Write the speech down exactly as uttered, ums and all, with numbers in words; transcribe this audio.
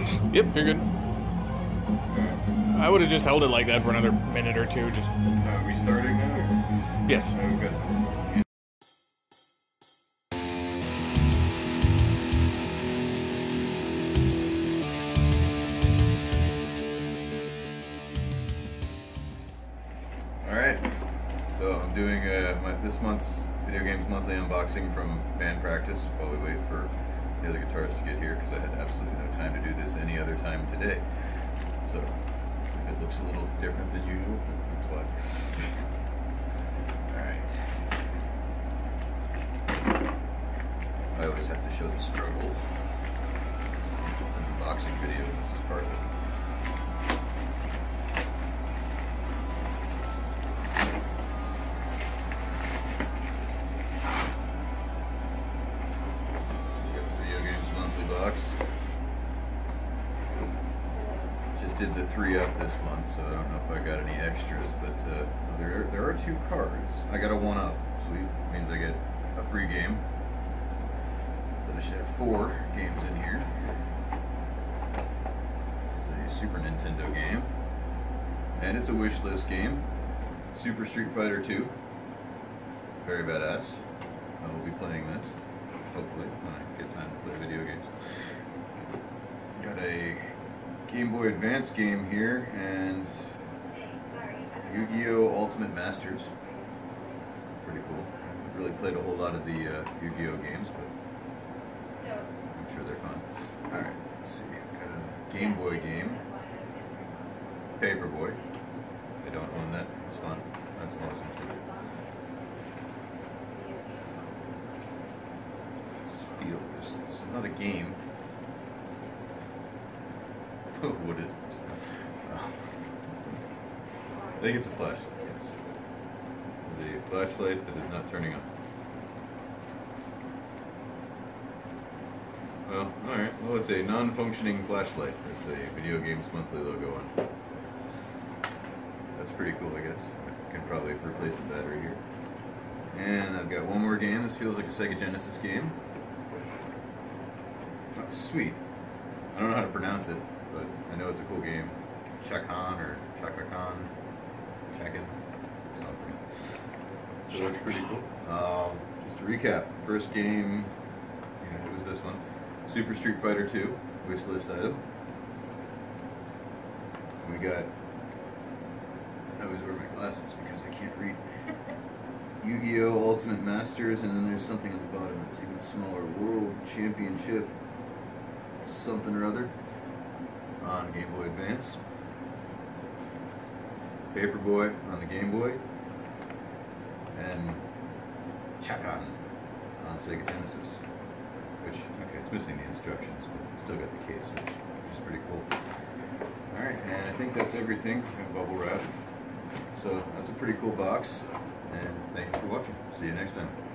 Yep, you're good. I would have just held it like that for another minute or two. Just. Are we starting now? Yes. Oh, good. Alright, so I'm doing uh, my, this month's Video Games Monthly unboxing from band practice while we wait for the other guitarists to get here, because I had absolutely no time to do this any other time today. So if it looks a little different than usual, that's why. Alright. I always have to show the struggle. It's an unboxing video, this is part of it. Just did the three up this month, so I don't know if I got any extras, but uh, there, there are two cards. I got a one up, sweet, means I get a free game. So I should have four games in here. It's a Super Nintendo game, and it's a wish list game. Super Street Fighter two, very badass. I will be playing this, hopefully, when I get time to play video games. Got a Game Boy Advance game here, and Yu-Gi-Oh! Ultimate Masters. Pretty cool. I've really played a whole lot of the uh, Yu-Gi-Oh! Games, but I'm sure they're fun. Alright, let's see. Got a Game Boy game. Paperboy. I don't own that. It's fun. That's awesome too. This feels. This is not a game. What is this? Oh. I think it's a flashlight, yes. The flashlight that is not turning on. Well, alright. Well, it's a non-functioning flashlight with the Video Games Monthly logo on it. That's pretty cool, I guess. I can probably replace the battery here. And I've got one more game. This feels like a Sega Genesis game. Oh, sweet. I don't know how to pronounce it, but I know it's a cool game. Chakan or Chakakan, Chakan, something. So that's pretty cool. Um, just to recap, first game, yeah, it was this one, Super Street Fighter two, wish list item. We got, I always wear my glasses because I can't read. Yu-Gi-Oh! Ultimate Masters, and then there's something at the bottom that's even smaller. World Championship something or other on Game Boy Advance. Paperboy on the Game Boy. And Chakan on Sega Genesis. Which, okay, it's missing the instructions, but it's still got the case, which, which is pretty cool. Alright, and I think that's everything. Got bubble wrap. So that's a pretty cool box. And thank you for watching. See you next time.